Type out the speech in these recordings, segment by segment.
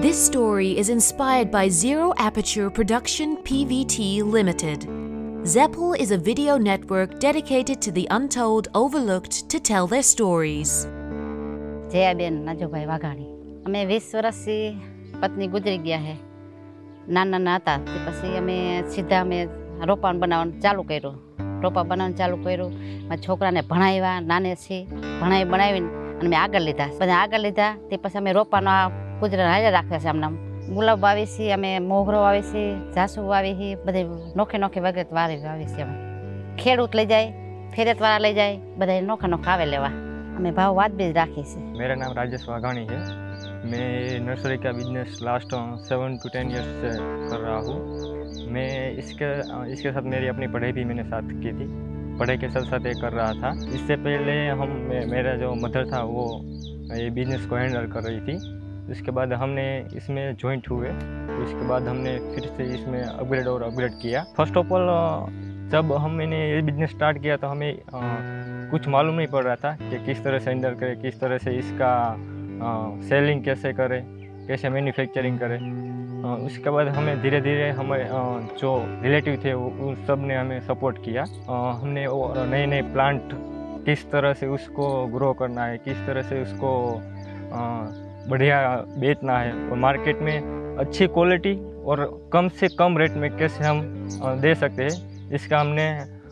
This story is inspired by Zero Aperture Production PVT Limited. zappl is a video network dedicated to the untold, overlooked, to tell their stories. Jayaben નાજુભાઈ Vaghani અમે 20 વર્ષથી પત્ની ગુજરી ગયા છે. નાના હતા તે પછી અમે સીધા અમે રોપા બનાવવાનું ચાલુ કર્યું. રોપા બનાવવાનું ચાલુ કર્યું. મારા છોકરાને ભણાવ્યા, નાને છે ભણાવીને અને મેં આગળ લીધા. બધા આગળ લીધા તે પછી અમે રોપાનો આ ગુજરાત હાજર રાખ્યા છે. આમનામ ગુલાબ વાવી છે, અમે મોગરો વાવી છે, જાસુ વાવી છે, બધે નોખે નોખે વગેરે વાવી છે. અમે ખેડૂત લઈ જાય, ફેરતવાળા લઈ જાય, બધા નોખા નોખા આવે लेवा. हमें भाव बात भी राखी से। मेरा नाम राजेश वाघाणी है। मैं नर्सरी का बिजनेस लास्ट 7 to 10 ईयर्स से कर रहा हूँ। मैं इसके साथ मेरी अपनी पढ़ाई भी मैंने साथ की थी। पढ़ाई के साथ साथ ये कर रहा था। इससे पहले मेरा जो मदर था वो ये बिजनेस को हैंडल कर रही थी। उसके बाद हमने इसमें जॉइंट हुए। उसके बाद हमने फिर से इसमें अपग्रेड किया। फर्स्ट ऑफ ऑल जब मैंने ये बिजनेस स्टार्ट किया तो हमें कुछ मालूम नहीं पड़ रहा था कि किस तरह से हैंडल करें, किस तरह से इसका सेलिंग कैसे करें, कैसे मैन्युफैक्चरिंग करें। उसके बाद हमें धीरे धीरे हमारे जो रिलेटिव थे उन सब ने हमें सपोर्ट किया। हमने नए नए प्लांट किस तरह से उसको ग्रो करना है, किस तरह से उसको बढ़िया बेचना है और मार्केट में अच्छी क्वालिटी और कम से कम रेट में कैसे हम दे सकते हैं, इसका हमने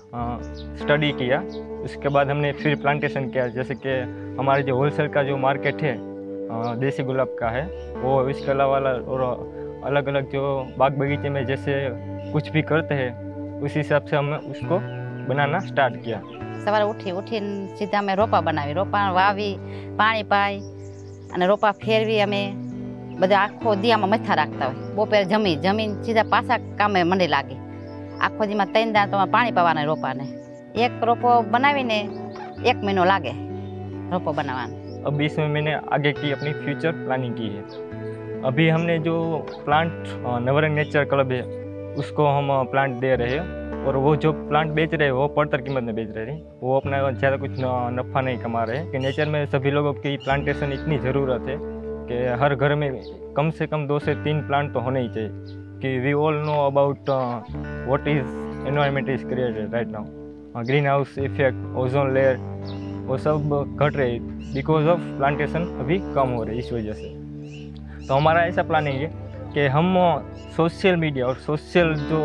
स्टडी किया। उसके बाद हमने फिर प्लांटेशन किया। जैसे कि हमारे जो होलसेल का जो मार्केट है देसी गुलाब का है वो, इसके अलावा और अलग अलग जो बाग बगीचे में जैसे कुछ भी करते हैं उस हिसाब से हमने उसको बनाना स्टार्ट किया। सवारे उठी सीधा अमे रोपा बनावी, रोपा वावी, पाणी पाई અને રોપા ફેરવી અમે બધા આખો દિયામાં મથા રાખતા હોય. બપોરે જમીન સીધા પાછા કામે મંડી લાગે. આખો દીમાં 3 દાણા તમારે પાણી પાવાના રોપાને. એક રોપો બનાવીને 1 મહિનો લાગે રોપો बनावाने। अब इसमें मैंने आगे की अपनी फ्यूचर प्लानिंग की है। अभी हमने जो प्लांट नवरंग नेचर क्लब है उसको हम प्लांट दे रहे हैं और वो जो प्लांट बेच रहे हैं वो पड़तर कीमत में बेच रहे हैं। वो अपना ज़्यादा कुछ नफ़ा नहीं कमा रहे हैं कि नेचर में सभी लोगों की प्लांटेशन इतनी ज़रूरत है कि हर घर में कम से कम 2 से 3 प्लांट तो होने ही चाहिए। कि we all know about what is environment is created right now, green house effect, ozone layer, वो सब घट रहे बिकॉज ऑफ प्लांटेशन अभी कम हो रही इस वजह से। तो हमारा ऐसा प्लानिंग है कि हम सोशल मीडिया और सोशल जो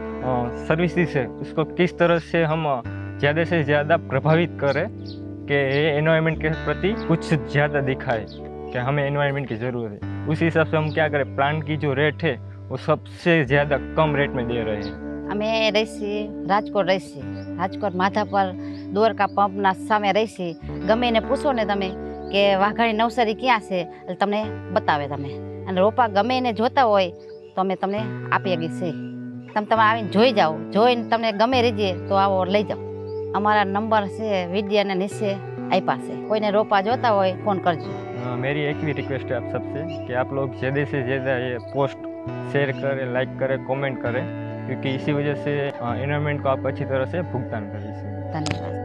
सर्विसेज है उसको किस तरह से हम ज़्यादा से ज़्यादा प्रभावित करें कि एनवायरनमेंट के प्रति कुछ ज़्यादा दिखाए कि हमें एनवायरनमेंट की ज़रूरत है। उस हिसाब से हम क्या करें, प्लांट की जो रेट है वो सबसे ज़्यादा कम रेट में दे रहे हैं। અમે રહીશી રાજકોટ રહીશી, રાજકોટ માધાપર દ્વારકા પંપના સામે રહીશી. ગમે એને પૂછો ને તમે કે વાઘાણી નવસારી ક્યાં છે એટલે તમને બતાવે. તમે અને રોપા ગમે એને જોતા હોય તો અમે તમને આપી શકીએ છીએ. તમે આવીને જોઈ જાઓ, જોઈને તમને ગમે રીજે તો આવો લઈ જાઓ. અમારા નંબર છે વિદ્યાને નીચે આપ્યા છે. કોઈને રોપા જોતા હોય ફોન કરજો। मेरी एक भी रिक्वेस्ट है आप सबसे कि आप लोग ज़्यादा से ज़्यादा ये पोस्ट शेयर करें, लाइक करें, कमेंट करें, क्योंकि इसी वजह से एनवायरनमेंट को आप अच्छी तरह से भुगतान करें। धन्यवाद।